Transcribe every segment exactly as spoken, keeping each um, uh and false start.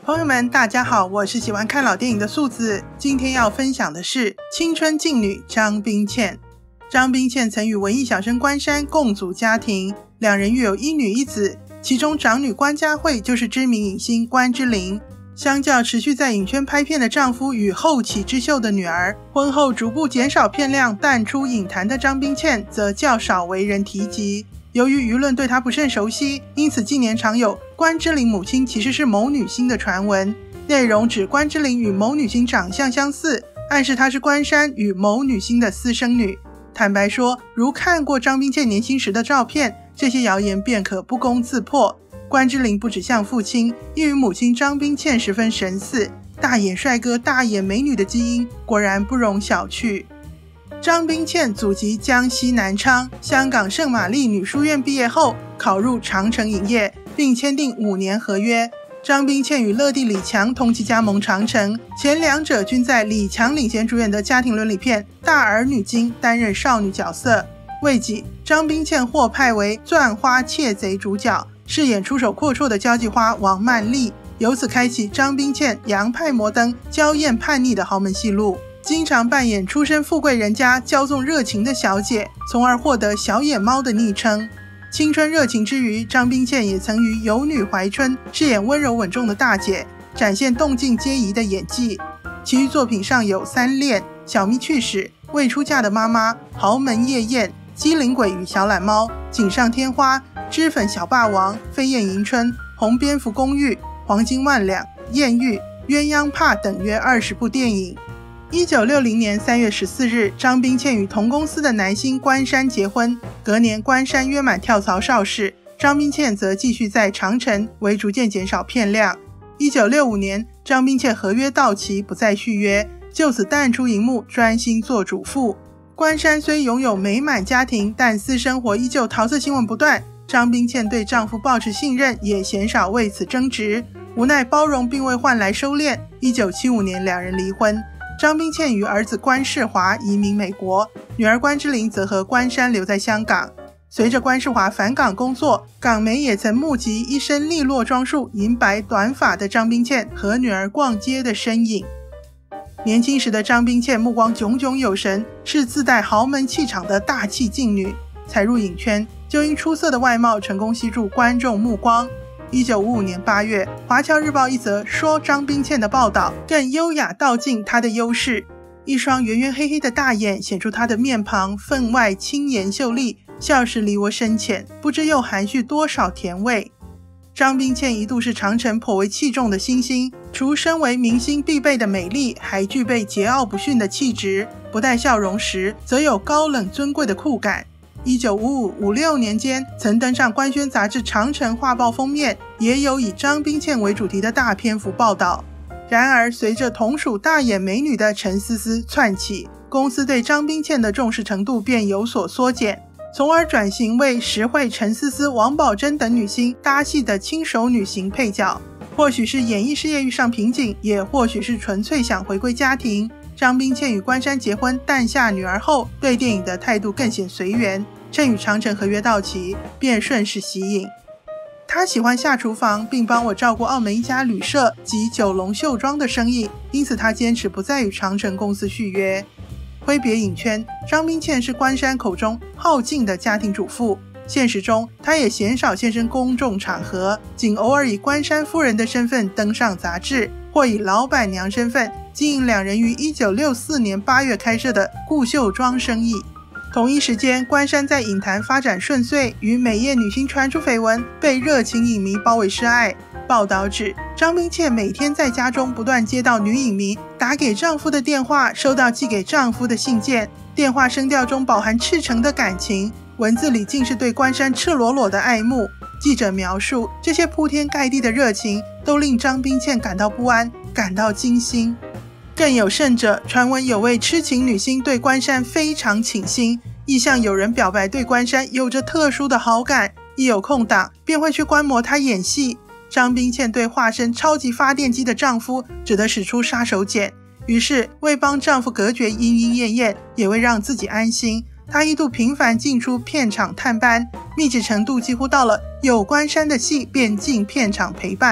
朋友们大家好，我是喜欢看老电影的素子，今天要分享的是青春劲女张冰倩。张冰倩曾与文艺小生关山共组家庭，两人育有一女一子，其中长女关嘉慧就是知名影星关之琳。相较持续在影圈拍片的丈夫与后起之秀的女儿，婚后逐步减少片量淡出影坛的张冰倩则较少为人提及。由于舆论对她不甚熟悉，因此近年常有关之琳母亲其实是某女星的传闻，内容指关之琳与某女星长相相似，暗示她是关山与某女星的私生女。坦白说，如看过张冰倩年轻时的照片，这些谣言便可不攻自破。关之琳不只像父亲，亦与母亲张冰倩十分神似，大眼帅哥大眼美女的基因果然不容小觑。张冰倩祖籍江西南昌，香港圣玛丽女书院毕业后考入长城影业，并签订五年合约。张冰倩与乐蒂李强同期加盟长城，前两者均在李强领衔主演的家庭伦理片《大儿女经》担任少女角色。为己，张冰倩获派为钻花窃贼主角，饰演出手阔绰的交际花王曼丽，由此开启张冰倩洋派摩登、娇艳叛逆的豪门戏路。经常扮演出身富贵人家、骄纵热情的小姐，从而获得小野猫的昵称。青春热情之余，张冰倩也曾于《有女怀春》饰演温柔稳重的大姐，展现动静皆宜的演技。其余作品上有《三恋》、《小蜜趣史》、《未出嫁的妈妈》、《豪门夜宴》、《机灵鬼与小懒猫》、《锦上添花》、《脂粉小霸王》、《飞燕迎春》、《红蝙蝠公寓》、《黄金万两》、《艳遇》、《鸳鸯帕》等约二十部电影。一九六零年三月十四日，张冰倩与同公司的男星关山结婚。隔年，关山约满跳槽邵氏，张冰倩则继续在长城为逐渐减少片量。一九六五年，张冰倩合约到期，不再续约，就此淡出荧幕，专心做主妇。关山虽拥有美满家庭，但私生活依旧桃色新闻不断。张冰倩对丈夫抱持信任，也鲜少为此争执。无奈包容并未换来收敛。一九七五年，两人离婚。张冰倩与儿子关世华移民美国，女儿关之琳则和关山留在香港。随着关世华返港工作，港媒也曾目击一身利落装束、银白短发的张冰倩和女儿逛街的身影。年轻时的张冰倩目光炯炯有神，是自带豪门气场的大气劲女。踩入影圈，就因出色的外貌成功吸住观众目光。一九五五年八月，华侨日报一则说张冰倩的报道更优雅道尽她的优势。一双圆圆黑黑的大眼显出她的面庞分外轻颜秀丽，笑时离我深浅，不知又含蓄多少甜味。张冰倩一度是长城颇为器重的新星，除身为明星必备的美丽，还具备桀骜不驯的气质，不带笑容时则有高冷尊贵的酷感。一九五五、五六年间，曾登上官宣杂志《长城》画报封面，也有以张冰倩为主题的大篇幅报道。然而，随着同属大眼美女的陈思思窜起，公司对张冰倩的重视程度便有所缩减，从而转型为实惠陈思思、王宝珍等女星搭戏的轻熟女型配角。或许是演艺事业遇上瓶颈，也或许是纯粹想回归家庭。张冰倩与关山结婚诞下女儿后，对电影的态度更显随缘，趁与长城合约到期，便顺势息影。她喜欢下厨房，并帮我照顾澳门一家旅社及九龙绣庄的生意，因此她坚持不再与长城公司续约。挥别影圈，张冰倩是关山口中好静的家庭主妇。现实中，她也鲜少现身公众场合，仅偶尔以关山夫人的身份登上杂志，或以老板娘身份经营两人于一九六四年八月开设的顾绣庄生意。同一时间，关山在影坛发展顺遂，与美艳女星传出绯闻，被热情影迷包围示爱。报道指，张冰倩每天在家中不断接到女影迷打给丈夫的电话，收到寄给丈夫的信件，电话声调中饱含赤诚的感情，文字里竟是对关山赤裸裸的爱慕。记者描述，这些铺天盖地的热情都令张冰倩感到不安，感到惊心。更有甚者，传闻有位痴情女星对关山非常倾心，亦向有人表白对关山有着特殊的好感，一有空档便会去观摩她演戏。张冰倩对化身超级发电机的丈夫只得使出杀手锏，于是为帮丈夫隔绝莺莺燕燕，也为让自己安心，她一度频繁进出片场探班，密集程度几乎到了有关山的戏便进片场陪伴。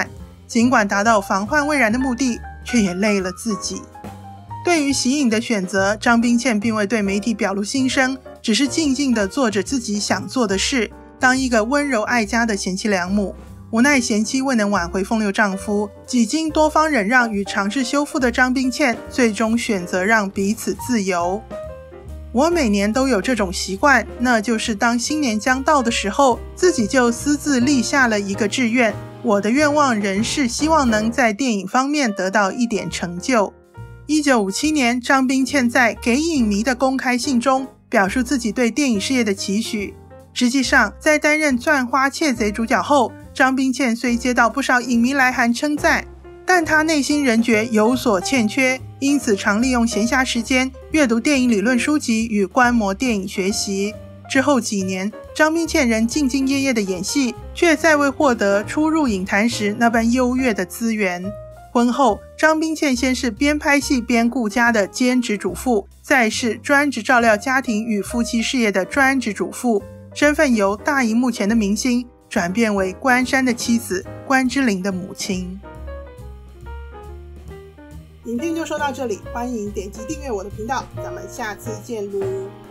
尽管达到防患未然的目的，却也累了自己。对于息影的选择，张冰倩并未对媒体表露心声，只是静静地做着自己想做的事，当一个温柔爱家的贤妻良母。无奈贤妻未能挽回风流丈夫，几经多方忍让与尝试修复的张冰倩，最终选择让彼此自由。我每年都有这种习惯，那就是当新年将到的时候，自己就私自立下了一个志愿。我的愿望仍是希望能在电影方面得到一点成就。一九五七年，张冰倩在给影迷的公开信中表述自己对电影事业的期许。实际上，在担任《钻花窃贼》主角后，张冰倩虽接到不少影迷来函称赞，但她内心仍觉有所欠缺，因此常利用闲暇时间阅读电影理论书籍与观摩电影学习。之后几年，张冰倩仍兢兢业业的演戏，却再未获得初入影坛时那般优越的资源。婚后，张冰倩先是边拍戏边顾家的兼职主妇，再是专职照料家庭与夫妻事业的专职主妇，身份由大荧幕前的明星转变为关山的妻子，关之琳的母亲。影片就说到这里，欢迎点击订阅我的频道，咱们下次见喽。